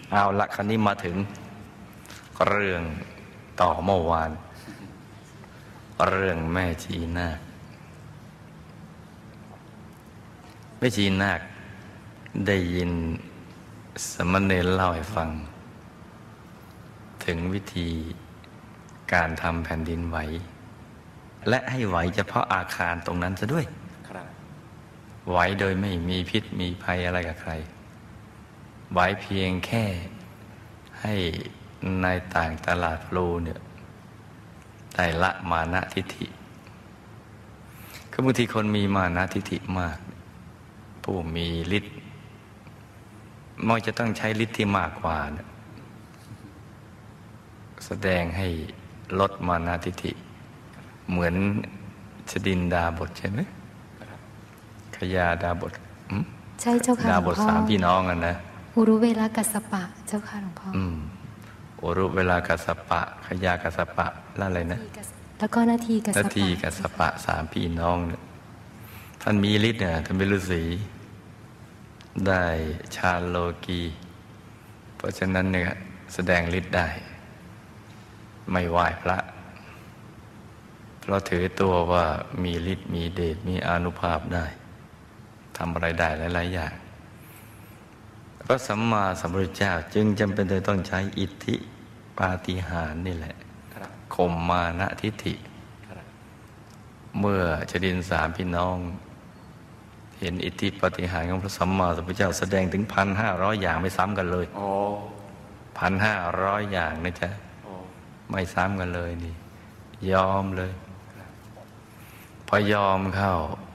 เอาละคราวนี้มาถึงเรื่องต่อเมื่อวานเรื่องแม่ชีนาคแม่ชีนาคได้ยินสมณเณรเล่าให้ฟังถึงวิธีการทำแผ่นดินไหวและให้ไหวเฉพาะอาคารตรงนั้นซะด้วยไหวโดยไม่มีพิษมีภัยอะไรกับใครไหวเพียงแค่ให้ในต่างตลาดพลูเนี่ยได้ละมานะทิฏฐิคือบางทีคนมีมานะทิฏฐิมากผู้มีฤทธิ์มันจะต้องใช้ฤทธิ์ที่มากกว่าเนี่ยแสดงให้ลดมานะทิฏฐิเหมือนชดินดาบทใช่ไหมขยาดาบทใช่เจ้าค่ะดาบทสามพี่น้องกันนะอุรุเวลากัสสปะเจ้าค่ะหลวงพ่ออุรุเวลากัสสปะขยากัสสปะแล้วอะไรนะแล้วก็นาทีกัสสปะนาทีกัสสปะสามพี่น้องเนี่ยท่านมีฤทธิ์เนี่ยท่านเป็นฤาษีได้ฌานโลกีเพราะฉะนั้นเนี่ยแสดงฤทธิ์ได้ไม่ไหว้พระเพราะถือตัวว่ามีฤทธิ์มีเดชมีอานุภาพได้ทำอะไรได้หลายๆอย่างพระสัมมาสัมพุทธเจ้าจึงจำเป็นต้องใช้อิทธิปาฏิหาริย์นี่แหละข่มมานะทิฏฐิเมื่อชดินสามพี่น้องเห็นอิทธิปาฏิหาริย์ของพระสัมมาสัมพุทธเจ้าแสดงถึง 1,500 อย่างไม่ซ้ำกันเลย 1,500 อย่างนะจ๊ะไม่ซ้ำกันเลยนี่ยอมเลยพอยอมเข้า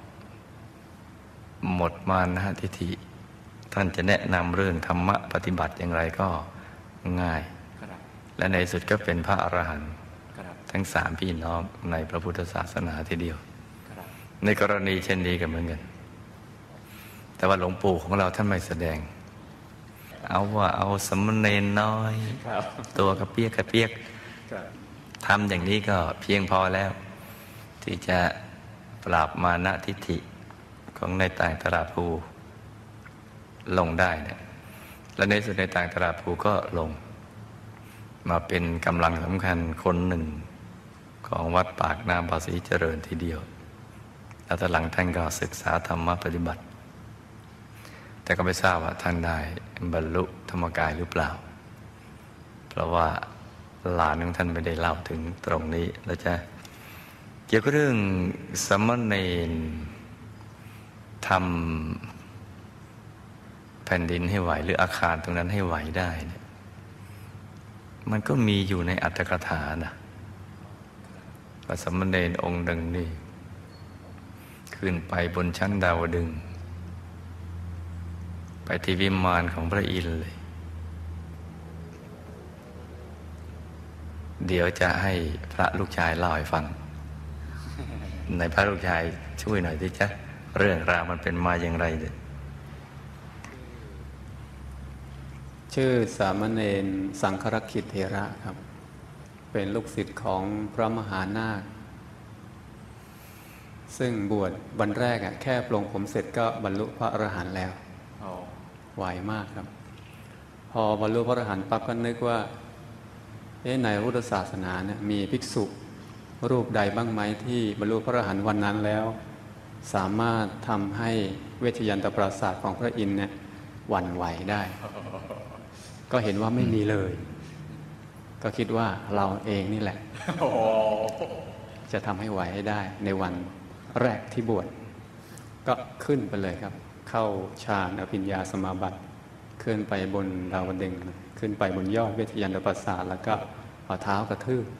หมดมานะทิฏฐิท่านจะแนะนำเรื่องธรรมะปฏิบัติอย่างไรก็ง่ายและในสุดก็เป็นพระอรหันต์ทั้งสามพี่น้องในพระพุทธศาสนาทีเดียวในกรณีเช่นนี้ก็เหมือนกันแต่ว่าหลวงปู่ของเราท่านไม่แสดงเอาสมณเณรน้อยตัวกระเปียกทำอย่างนี้ก็เพียงพอแล้วที่จะปราบมานะทิฏฐิของในต่างตลาดภูลงได้เนี่ยและในสุดในต่างตลาดภูก็ลงมาเป็นกำลังสำคัญคนหนึ่งของวัดปากน้ำภาษีเจริญทีเดียวแล้วตอนหลังท่านก็ศึกษาธรรมะปฏิบัติแต่ก็ไม่ทราบว่าท่านได้บรรลุธรรมกายหรือเปล่าเพราะว่าหลานของท่านไม่ได้เล่าถึงตรงนี้แล้วจะเกี่ยวกับเรื่องสมณเณรทำแผ่นดินให้ไหวหรืออาคารตรงนั้นให้ไหวได้เนี่ยมันก็มีอยู่ในอัตถกถานะพระสมณเณรองค์หนึ่งนี่ขึ้นไปบนชั้นดาวดึงส์ไปที่วิมานของพระอินทร์เลยเดี๋ยวจะให้พระลูกชายเล่าให้ฟังในพระลูกชายช่วยหน่อยดิจ๊ะเรื่องราวมันเป็นมาอย่างไรเนี่ยชื่อสามเณรสังครักขิตเถระครับเป็นลูกศิษย์ของพระมหานาคซึ่งบวชวันแรกแค่ปลงผมเสร็จก็บรรลุพระอรหันต์แล้วไวมากครับพอบรรลุพระอรหันต์ปั๊บก็นึกว่าในพุทธศาสนาเนี่ยมีภิกษุรูปใดบ้างไหมที่บรรลุพระอรหันต์วันนั้นแล้วสามารถทำให้เวชยันตปราสาทของพระอินทร์เนี่ยหวั่นไหวได้ก็เห็นว่าไม่มีเลยก็คิดว่าเราเองนี่แหละจะทำให้ไหวให้ได้ในวันแรกที่บวชก็ขึ้นไปเลยครับเข้าฌานอภิญญาสมาบัติขึ้นไปบนดาวดึงส์ขึ้นไปบนยอดเวทยันตปราสาทแล้วก็เอาเท้ากระทืบ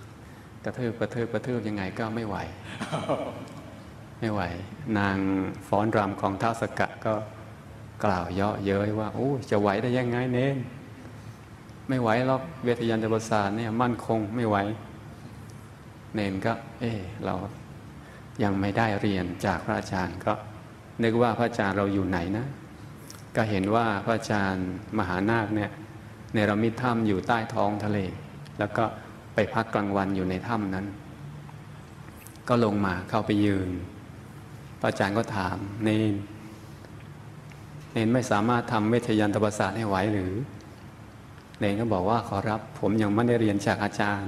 ยังไงก็ไม่ไหว ไม่ไหวนางฟ้อนรำของท้าวสกะก็กล่าวเยาะเย้ยว่าโอ้จะไหวได้ยังไงเน้นไม่ไหวหรอกเวทยันตปราสาทเนี่ยมั่นคงไม่ไหวเนนก็เรายังไม่ได้เรียนจากพระอาจารย์ก็นึกว่าพระอาจารย์เราอยู่ไหนนะก็เห็นว่าพระอาจารย์มหานาคเนี่ยเนรมิตถ้ำอยู่ใต้ท้องทะเลแล้วก็ไปพักกลางวันอยู่ในถ้ำนั้นก็ลงมาเข้าไปยืนพระอาจารย์ก็ถามเนนไม่สามารถทำเวทยันตปราสาทให้ไหวหรือนนก็บอกว่าขอรับผมยังไม่ได้เรียนจากอาจารย์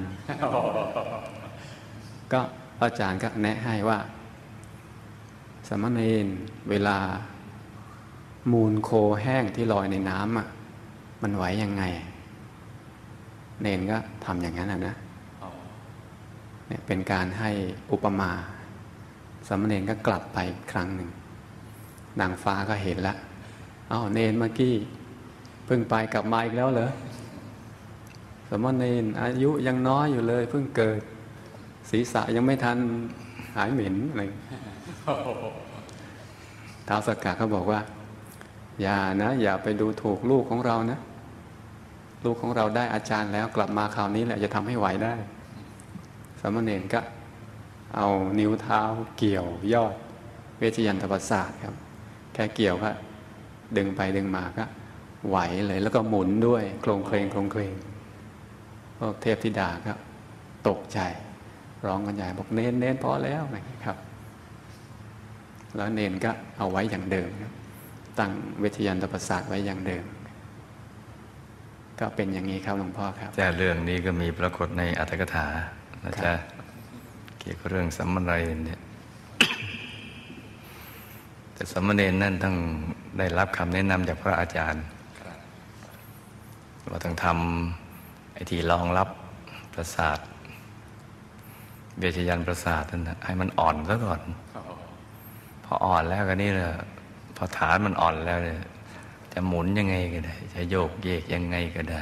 ก็อาจารย์ก็แนะให้ว่าสามเณรเวลามูลโคแห้งที่ลอยในน้ำมันไหวยังไงเนนก็ทำอย่างนั้นนะเนี่ยเป็นการให้อุปมาสามเณรก็กลับไปอีกครั้งหนึ่งนางฟ้าก็เห็นแล้วเนนเมื่อกี้เพิ่งไปกลับมาอีกแล้วเหรอสามเณรอายุยังน้อยอยู่เลยเพิ่งเกิดศีรษะยังไม่ทันหายเหม็นอะไรท้าวสักกะเขาบอกว่าอย่าไปดูถูกลูกของเรานะลูกของเราได้อาจารย์แล้วกลับมาคราวนี้แหละจะทำให้ไหวได้สามเณรก็เอานิ้วเท้าเกี่ยวยอดเวชยันตประสาทครับแค่เกี่ยวก็ดึงไปดึงมาก็ไหวเลยแล้วก็หมุนด้วยโครงเคลงโครงเคลงพวกเทพธิดาก็ตกใจร้องกันใหญ่บอกเน้นพอแล้วนะครับแล้วเนนก็เอาไว้อย่างเดิมครับตั้งเวชยันตประสาทไว้อย่างเดิมก็เป็นอย่างนี้ครับหลวงพ่อครับแต่เรื่องนี้ก็มีปรากฏในอัตถกถานะจ๊ะเกี่ยวกับเรื่องสามเณรเนี่ย แต่สามเณรนั่นต้องได้รับคำแนะนำจากพระอาจารย์ว่าต้องทำไอ้ที่รองรับประสาทเวชยันต์ประสาทนั่นนะให้มันอ่อนซะก่อนพออ่อนแล้วก็นี่แหละพอฐานมันอ่อนแล้วเนี่ยจะหมุนยังไงก็ได้จะโยกเยกยังไงก็ได้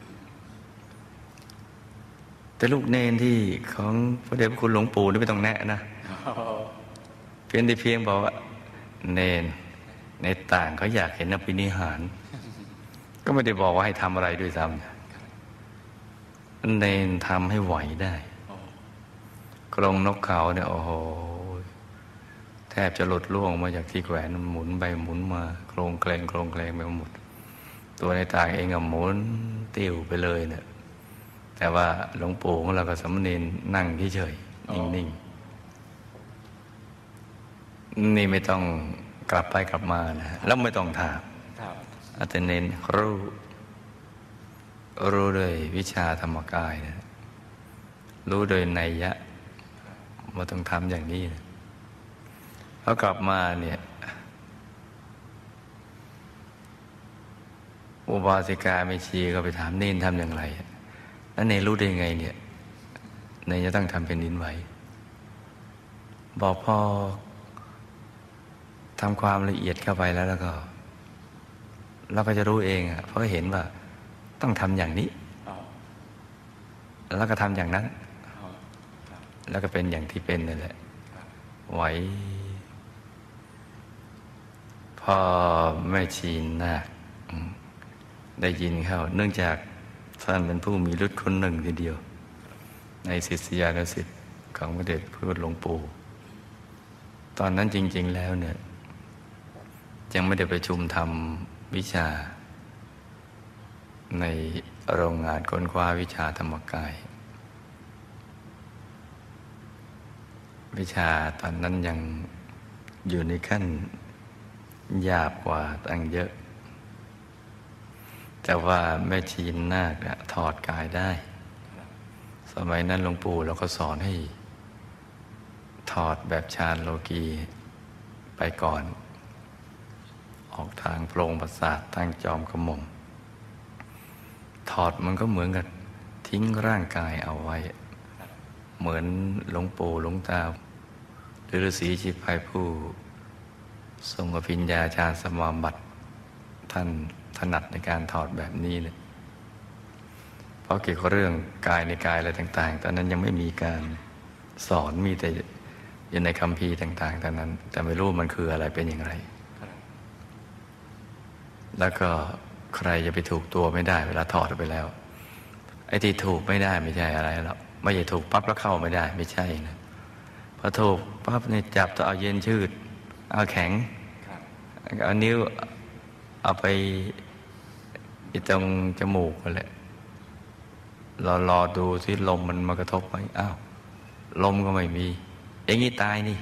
แต่ลูกเนนที่ของพระเดชพระคุณหลวงปู่นี่ไม่ต้องแนะนะเพียงบอกว่าเนนในต่างเขาอยากเห็นอภินิหารก็ไม่ได้บอกว่าให้ทำอะไรด้วยซ้ำเนนทำให้ไหวได้กรงนกเขาเนี่ยโอ้โหแทบจะหลุดล่วงมาจากที่แขวนหมุนไปหมุนมาโครงเคลงไปหมดตัวในต่างเองก็หมุนติ้วไปเลยเนี่ยแต่ว่าหลวงปู่ของเราก็สามเณรนั่งเฉยๆนิ่งๆนี่ไม่ต้องกลับไปกลับมานะแล้วไม่ต้องถามอาจารย์เน้นรู้โดยวิชาธรรมกายนะรู้โดยนัยยะว่าต้องทำอย่างนี้นะพอกลับมาเนี่ยอุบาสิกาเมชีก็ไปถามเน้นทำอย่างไรแล้วเน้นรู้ได้ไงเนี่ยเน้นจะต้องทำเป็นดินไหวบอกพอทำความละเอียดเข้าไปแล้วก็เราก็จะรู้เองเพราะเห็นว่าต้องทำอย่างนี้แล้วก็ทำอย่างนั้นแล้วก็เป็นอย่างที่เป็นนั่นแหละไหวพอแม่ชีนาคได้ยินเข้าเนื่องจากท่านเป็นผู้มีฤทธิ์คนหนึ่งทีเดียวในศิษยานุศิษย์ของพระเดชพระคุณหลวงปู่ตอนนั้นจริงๆแล้วเนี่ยยังไม่ได้ประชุมทำวิชาในโรงงานค้นคว้าวิชาธรรมกายวิชาตอนนั้นยังอยู่ในขั้นหยาบกว่าตั้งเยอะแต่ว่าแม่ชีนาคถอดกายได้สมัยนั้นหลวงปู่เราก็สอนให้ถอดแบบฌานโลกีไปก่อนออกทางโพรงประสาททางจอมกระหม่อมถอดมันก็เหมือนกับทิ้งร่างกายเอาไว้เหมือนหลวงปู่หลวงตาหรือฤาษีชีพายผู้ทรงอภิญญาฌานสมาบัติท่านถนัดในการถอดแบบนี้เลยเพราะเกี่ยวกับเรื่องกายในกายอะไรต่างๆตอนนั้นยังไม่มีการสอนมีแต่อยู่ในคัมภีร์ต่างๆตอนนั้นแต่ไม่รู้มันคืออะไรเป็นอย่างไรแล้วก็ใครจะไปถูกตัวไม่ได้เวลาถอดไปแล้วไอ้ที่ถูกไม่ได้ไม่ใช่อะไรหรอกไม่ใช่ถูกปั๊บแล้วเข้าไม่ได้ไม่ใช่นะพอถูกปั๊บนี่จับต้องเอาเย็นชืดเอาแข็งเอานิ้วเอาไปตรงจมูกนั่นแหละรอดูสิลมมันมากระทบไหมอ้าวลมก็ไม่มีอย่างนี้ตายนี่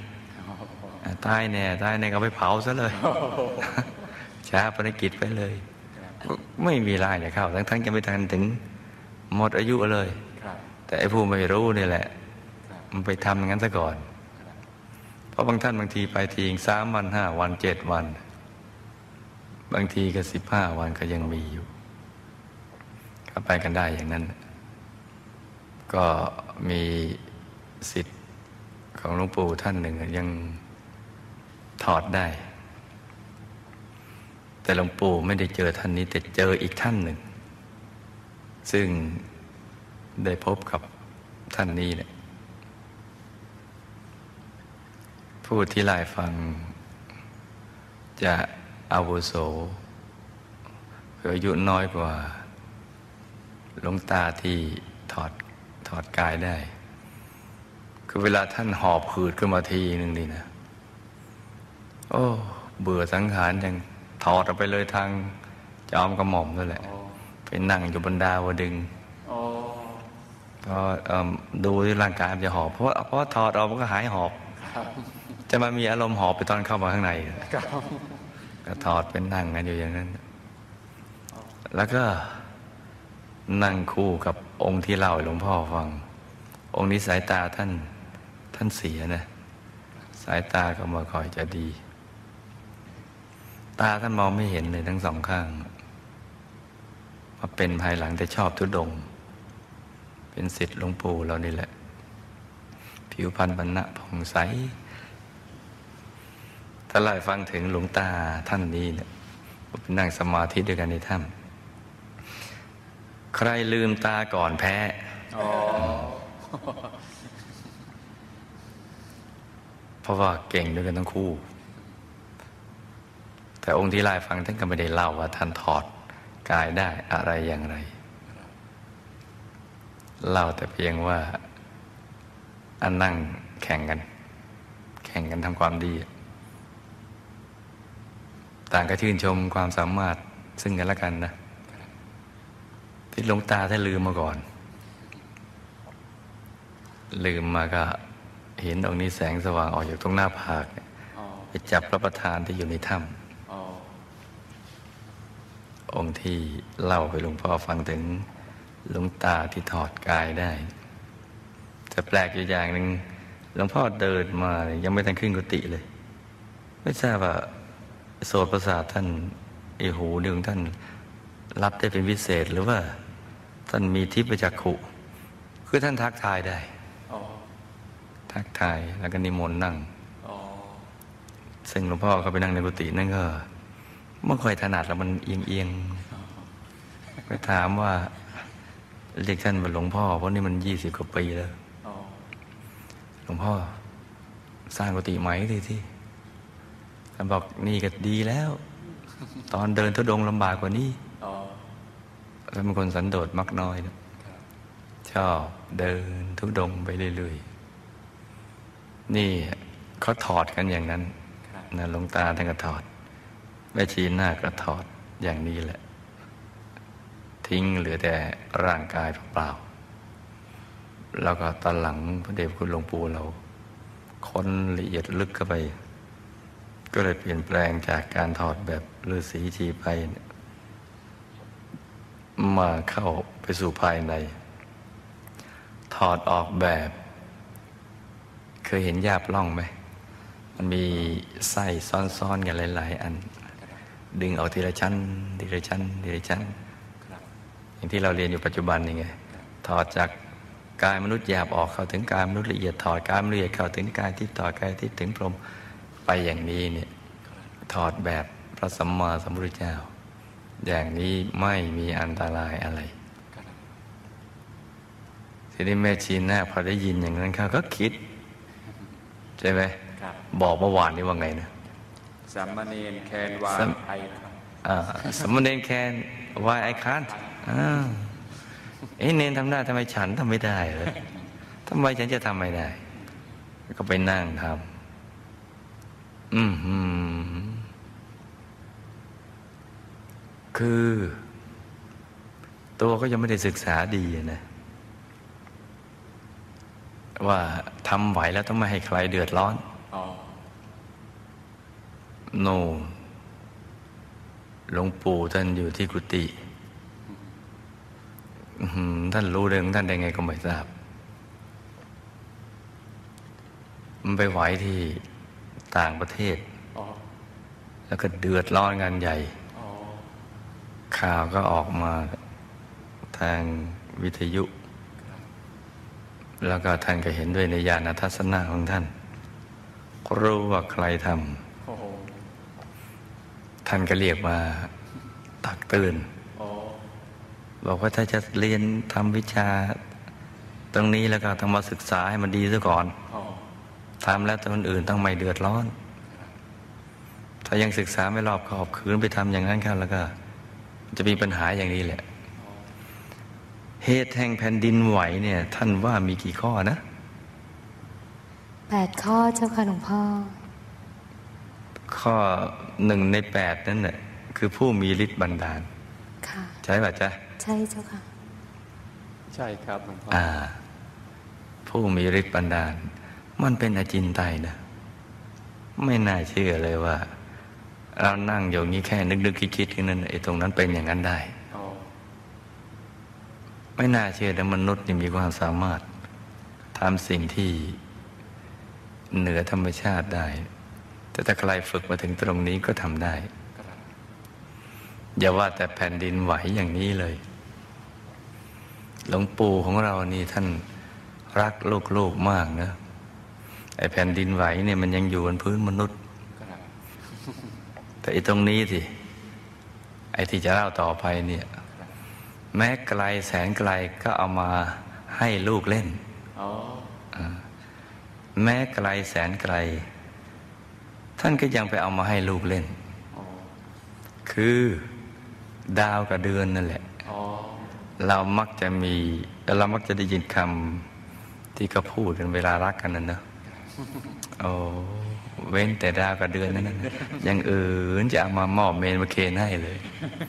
ตายแน่ก็ไปเผาซะเลยช้าภารกิจไปเลยไม่มีรายจะเข้าทั้งจะไม่ทันถึงหมดอายุเลยแต่ไอ้ผู้ไม่รู้นี่แหละมันไปทำอย่างนั้นซะก่อนเพราะบางท่านบางทีไปที3 วัน 5 วัน 7 วันบางทีก็15 วันก็ยังมีอยู่ก็ไปกันได้อย่างนั้นก็มีสิทธิ์ของหลวงปู่ท่านหนึ่งยังถอดได้แต่หลวงปู่ไม่ได้เจอท่านนี้แต่เจออีกท่านหนึ่งซึ่งได้พบกับท่านนี้เนี่ยผู้ที่ไล่ฟังจะอาวุโสอายุน้อยกว่าหลวงตาที่ถอดกายได้คือเวลาท่านหอบหืดขึ้นมาทีหนึ่งนี่นะโอ้เบื่อสังขารยังถอดออกไปเลยทางจอมกระหม่อมนั่นแหละไปนั่งอยู่บนดาวดึงพอดูที่ร่างกายมันจะหอบเพราะถอดออกมันก็หายหอบจะมามีอารมณ์หอบไปตอนเข้ามาข้างในก็ถอดเป็นนั่งกันอยู่อย่างนั้นแล้วก็นั่งคู่กับองค์ที่เล่าให้หลวงพ่อฟังองค์นี้สายตาท่านเสียนะสายตาก็ไม่ค่อยจะดีตาท่านมองไม่เห็นเลยทั้ง 2 ข้างมาเป็นภายหลังแต่ชอบธุดงค์เป็นศิษย์หลวงปู่เรานี่แหละผิวพรรณบรรณะผ่องใสถ้าไล่ฟังถึงหลวงตาท่านนี้เนี่ยเป็นนั่งสมาธิด้วยกันในถ้ำใครลืมตาก่อนแพ้เพราะว่าเก่งด้วยกันทั้งคู่แต่องค์ที่ไล่ฟังท่านก็ไม่ได้เล่าว่าท่านถอดกายได้อะไรอย่างไรเล่าแต่เพียงว่าอันนั่งแข่งกันทำความดีต่างก็ชื่นชมความสามารถซึ่งกันและกันนะที่หลวงตาท่านลืมมาก่อนลืมมาก็เห็นองค์นี้แสงสว่างออกจากตรงหน้าผากไปจับพระประธานที่อยู่ในถ้ำองค์ที่เล่าไปหลวงพ่อฟังถึงหลวงตาที่ถอดกายได้จะแปลกอยู่อย่างหนึ่งหลวงพ่อเดินมายังไม่ทันขึ้นกุฏิเลยไม่ทราบว่าโสตประสาทท่านหูดึงท่านรับได้เป็นพิเศษหรือว่าท่านมีทิพยจักขุคือท่านทักทายได้ทักทายแล้วก็นิมนต์นั่งซึ่งหลวงพ่อเขาไปนั่งในกุฏินั่นก็ไม่ค่อยถนัดแล้วมันเอียงไปถามว่าเรียกท่านว่าหลวงพ่อเพราะนี่มัน20 กว่าปีแล้วหลวงพ่อสร้างกุฏิใหม่เลยที่ท่านบอกนี่ก็ดีแล้ว ตอนเดินธุดงค์ลำบากกว่านี้ท่านเป็นคนสันโดษมักน้อยนะชอบเดินธุดงค์ไปเรื่อยๆนี่เขาถอดกันอย่างนั้นนะหลวงตาท่านก็ถอดแม่ชีหน้าก็ถอดอย่างนี้แหละทิ้งเหลือแต่ร่างกายเปล่าแล้วก็ตอนหลังพระเดชคุณหลวงปู่เราค้นละเอียดลึกเข้าไปก็เลยเปลี่ยนแปลงจากการถอดแบบฤาษีชีไปมาเข้าไปสู่ภายในถอดออกแบบเคยเห็นหญ้าปล้องไหมมันมีไส้ซ้อนๆกันหลายๆอันดึงออกทีละชั้นทีละชั้นทีละชั้นอย่างที่เราเรียนอยู่ปัจจุบันนี่ไงถอดจากกายมนุษย์หยาบออกเข้าถึงกายมนุษย์ละเอียดถอดกายละเอียดเข้าถึงกายทิพย์ถอดกายทิพย์ถึงพรหมไปอย่างนี้เนี่ยถอดแบบพระสัมมาสัมพุทธเจ้าอย่างนี้ไม่มีอันตรายอะไรทีนี้แม่ชีน่าพอได้ยินอย่างนั้นเขาก็คิดใช่ไหมบอกเมื่อวานนี้ว่าไงนะสัมมเนรแคนวาไอสัมมเนรแคนวายไอคันเนรทำได้ทำไมฉันทำไม่ได้เหรอทำไมฉันจะทำไม่ได้ก็ไปนั่งทำคือตัวก็ยังไม่ได้ศึกษาดีนะว่าทำไหวแล้วต้องไม่ให้ใครเดือดร้อนหลวงปู่ท่านอยู่ที่กุฏิท่านรู้เรื่องท่านได้ไงก็ไม่ทราบมันไปไหวที่ต่างประเทศแล้วก็เดือดร้อนงานใหญ่ข่าวก็ออกมาทางวิทยุ แล้วก็ท่านก็เห็นด้วยในญาณทัศนะของท่านรู้ว่าใครทำท่านก็เรียกมาตักเตือนบอกว่าถ้าจะเรียนทำวิชาตรงนี้แล้วก็ต้องมาศึกษาให้มันดีซะก่อนทำแล้วคนอื่นต้องไม่เดือดร้อนถ้ายังศึกษาไม่รอบคอบคืนไปทำอย่างนั้นเข้าแล้วก็จะมีปัญหาอย่างนี้แหละเหตุแห่งแผ่นดินไหวเนี่ยท่านว่ามีกี่ข้อนะ 8 ข้อเจ้าค่ะหลวงพ่อข้อ1 ใน 8นั่นแหละคือผู้มีฤทธิ์บันดาลค่ะใช่ป่ะจ๊ะใช่เจ้าค่ะใช่ครับหลวงพ่อผู้มีฤทธิ์บันดาลมันเป็นอจินไตยนะไม่น่าเชื่อเลยว่าเรานั่งอยู่นี้แค่นึกๆคิดๆกันนั้นไอ้ตรงนั้นเป็นอย่างนั้นได้ไม่น่าเชื่อแต่มนุษย์นี่มีความสามารถทำสิ่งที่เหนือธรรมชาติได้แต่ถ้าใครฝึกมาถึงตรงนี้ก็ทำได้อย่าว่าแต่แผ่นดินไหวอย่างนี้เลยหลวงปู่ของเรานี่ท่านรักลูกๆมากนะไอ้แผ่นดินไหวเนี่ยมันยังอยู่บนพื้นมนุษย์แต่ไอ้ตรงนี้สิไอ้ที่จะเล่าต่อไปเนี่ยแม้ไกลแสนไกลก็เอามาให้ลูกเล่นแม้ไกลแสนไกลท่านก็ยังไปเอามาให้ลูกเล่นคือดาวกับเดือนนั่นแหละเรามักจะได้ยินคำที่เขาพูดกันเวลารักกันนั่นเนอะเว้นแต่ดาวกับเดือนนั่นอย่างอื่นจะเอามามอบเมนมาเคนให้เลย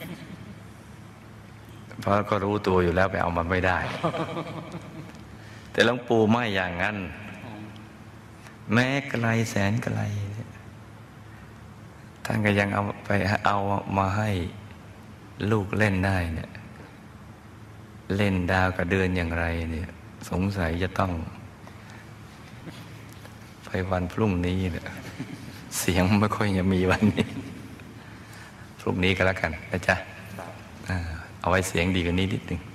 เพราะก็รู้ตัวอยู่แล้วไปเอามาไม่ได้แต่หลวงปู่ไม่อย่างนั้นแม้ไกลแสนไกลท่านก็ยังเอามาให้ลูกเล่นได้เนี่ยเล่นดาวกับเดือนอย่างไรเนี่ยสงสัยจะต้องไปวันพรุ่งนี้เนี่ยเสียงไม่ค่อยจะมีวันนี้พรุ่งนี้ก็แล้วกันนะจ๊ะเอาไว้เสียงดีกว่านี้นิดนึง